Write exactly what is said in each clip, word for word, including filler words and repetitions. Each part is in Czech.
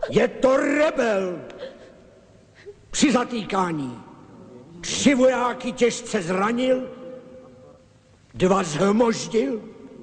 Je to rebel. Při zatýkání tři vojáky těžce zranil, dva zhmoždil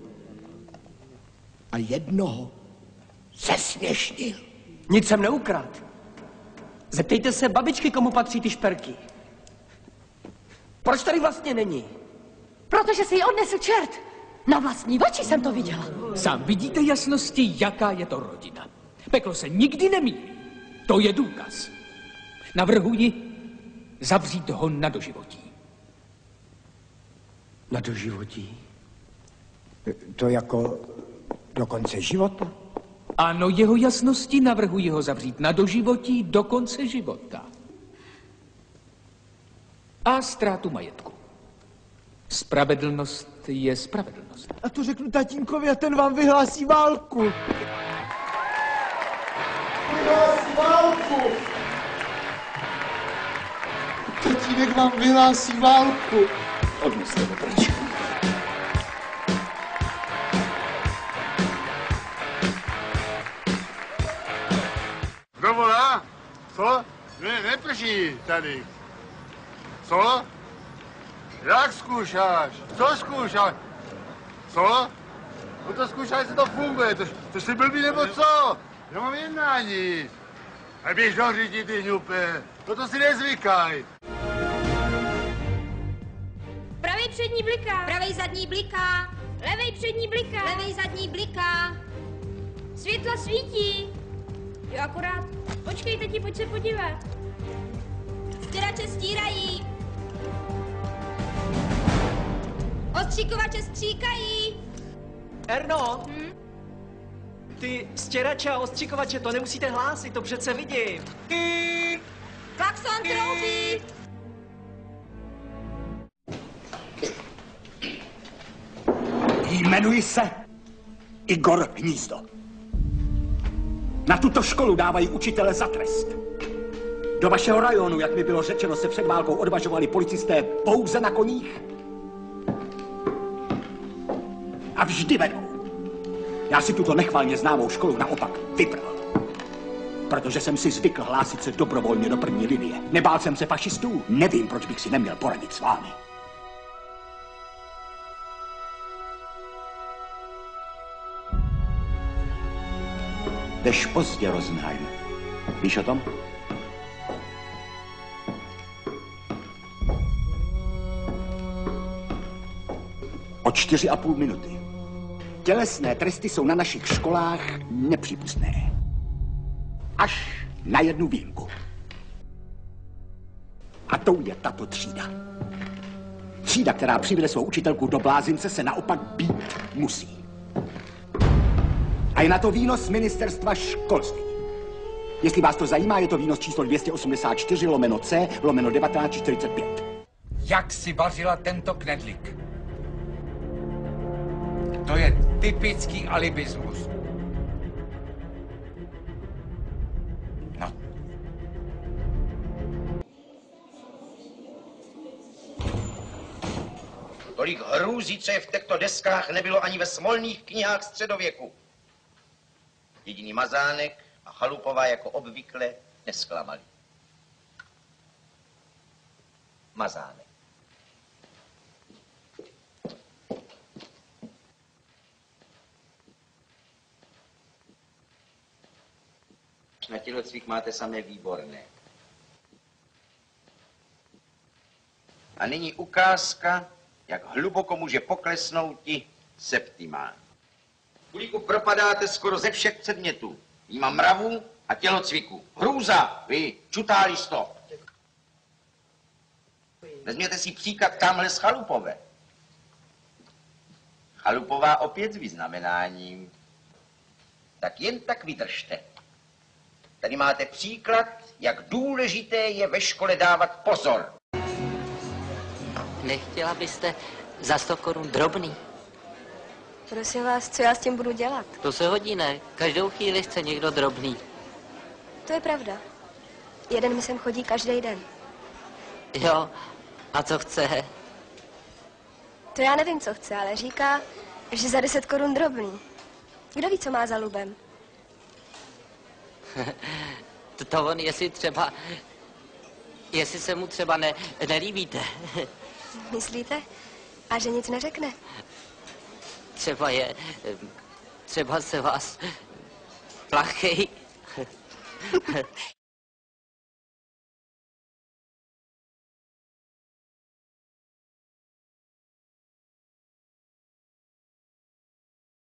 a jednoho zesměšnil. Nic jsem neukrad. Zeptejte se babičky, komu patří ty šperky. Proč tady vlastně není? Protože si ji odnesl čert. Na vlastní oči jsem to viděla. Sám vidíte jasnosti, jaká je to rodina. Peklo se nikdy nemýlí. To je důkaz. Navrhuji zavřít ho na doživotí. Na doživotí? To jako do konce života? Ano, jeho jasnosti navrhuji ho zavřít na doživotí do konce života. A ztrátu majetku. Spravedlnost je spravedlnost. A to řeknu tatínkovi a ten vám vyhlásí válku. Vyhlásí válku! Tatínek vám vyhlásí válku. Odneste ho pryč. Kdo volá? Co? Ne, neprší tady. Co? Jak zkoušáš? Co zkoušáš? Co? No to zkoušáš, jestli to funguje. To, to jsi blbý nebo co? Já mám jednání. A běž do řidi, ty hňupe. No to si nezvykaj. Pravej přední bliká. Pravej zadní bliká. Levej přední bliká. Levej zadní bliká. Světla svítí. Jo, akorát. Počkej, tati, pojď se podívat. Stěrače stírají. Ostříkovače stříkají. Erno, Hm? ty stěrače a ostříkovače, to nemusíte hlásit, to přece vidím. Klakson troubí. Jmenuji se Igor Hnízdo. Na tuto školu dávají učitele za trest. Do vašeho rajonu, jak mi bylo řečeno, se před válkou odvažovali policisté pouze na koních. A vždy vedou. Já si tuto nechvalně známou školu naopak vybral. Protože jsem si zvykl hlásit se dobrovolně do první linie. Nebál jsem se fašistů, nevím, proč bych si neměl poradit s vámi. Jdeš pozdě, Rosenheim. Víš o tom? O čtyři a půl minuty. Tělesné tresty jsou na našich školách nepřípustné. Až na jednu výjimku. A tou je tato třída. Třída, která přivede svou učitelku do blázince, se naopak být musí. A je na to výnos ministerstva školství. Jestli vás to zajímá, je to výnos číslo dvě stě osmdesát čtyři lomeno C lomeno devatenáct čtyřicet pět. Jak si vařila tento knedlík? To je typický alibismus. No. Tolik hrůzí, co je v těchto deskách, nebylo ani ve smolných knihách středověku. Jediný Mazánek a Chalupová jako obvykle nesklamali. Mazánek. Na tělocvik máte samé výborné. A nyní ukázka, jak hluboko může poklesnouti septimán. Kulíku propadáte skoro ze všech předmětů. Jíma mravu a tělocviku. Hrůza, vy, čutálisto. Vezměte si příklad tamhle z Chalupové. Chalupová opět s vyznamenáním. Tak jen tak vydržte. Tady máte příklad, jak důležité je ve škole dávat pozor. Nechtěla byste za sto korun drobný? Prosím vás, co já s tím budu dělat? To se hodí, ne? Každou chvíli chce někdo drobný. To je pravda. Jeden mi sem chodí každý den. Jo, a co chce? To já nevím, co chce, ale říká, že za deset korun drobný. Kdo ví, co má za lubem? To, to on, jestli třeba, jestli se mu třeba ne, nelíbíte. Myslíte? A že nic neřekne? Třeba je, třeba se vás plachej.